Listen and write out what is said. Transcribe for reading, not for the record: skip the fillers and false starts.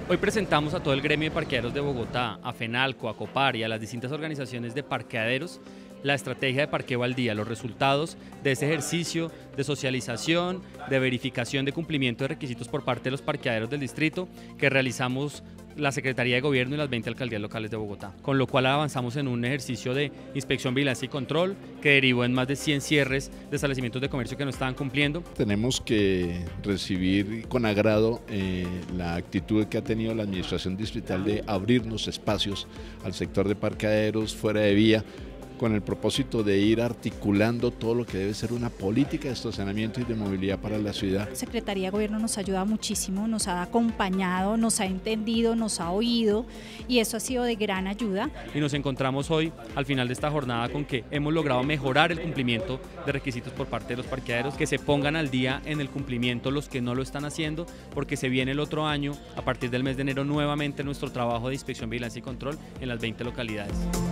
Hoy presentamos a todo el gremio de parqueaderos de Bogotá, a FENALCO, a COPAR y a las distintas organizaciones de parqueaderos la estrategia de parqueo al día, los resultados de ese ejercicio de socialización, de verificación de cumplimiento de requisitos por parte de los parqueaderos del distrito que realizamos la Secretaría de Gobierno y las 20 alcaldías locales de Bogotá, con lo cual avanzamos en un ejercicio de inspección, vigilancia y control que derivó en más de 100 cierres de establecimientos de comercio que no estaban cumpliendo. Tenemos que recibir con agrado la actitud que ha tenido la administración distrital de abrirnos espacios al sector de parqueaderos fuera de vía, con el propósito de ir articulando todo lo que debe ser una política de estacionamiento y de movilidad para la ciudad. La Secretaría de Gobierno nos ayuda muchísimo, nos ha acompañado, nos ha entendido, nos ha oído y eso ha sido de gran ayuda. Y nos encontramos hoy al final de esta jornada con que hemos logrado mejorar el cumplimiento de requisitos por parte de los parqueaderos, que se pongan al día en el cumplimiento los que no lo están haciendo, porque se viene el otro año, a partir del mes de enero, nuevamente nuestro trabajo de inspección, vigilancia y control en las 20 localidades.